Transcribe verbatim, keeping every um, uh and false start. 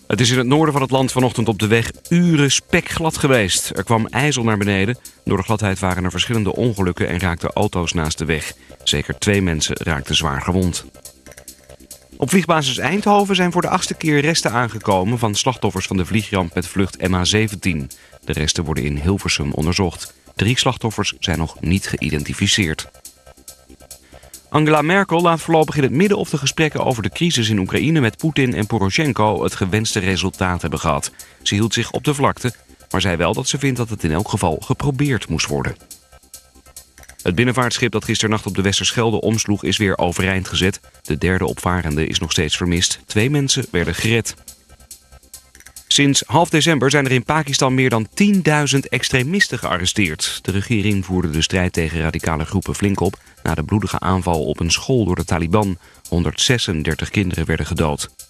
Het is in het noorden van het land vanochtend op de weg uren spekglad geweest. Er kwam ijzel naar beneden. Door de gladheid waren er verschillende ongelukken en raakten auto's naast de weg. Zeker twee mensen raakten zwaar gewond. Op vliegbasis Eindhoven zijn voor de achtste keer resten aangekomen van slachtoffers van de vliegramp met vlucht M H zeventien. De resten worden in Hilversum onderzocht. Drie slachtoffers zijn nog niet geïdentificeerd. Angela Merkel laat voorlopig in het midden of de gesprekken over de crisis in Oekraïne met Poetin en Poroshenko het gewenste resultaat hebben gehad. Ze hield zich op de vlakte, maar zei wel dat ze vindt dat het in elk geval geprobeerd moest worden. Het binnenvaartschip dat gisternacht op de Westerschelde omsloeg is weer overeind gezet. De derde opvarende is nog steeds vermist. Twee mensen werden gered. Sinds half december zijn er in Pakistan meer dan tienduizend extremisten gearresteerd. De regering voerde de strijd tegen radicale groepen flink op na de bloedige aanval op een school door de Taliban. honderdzesendertig kinderen werden gedood.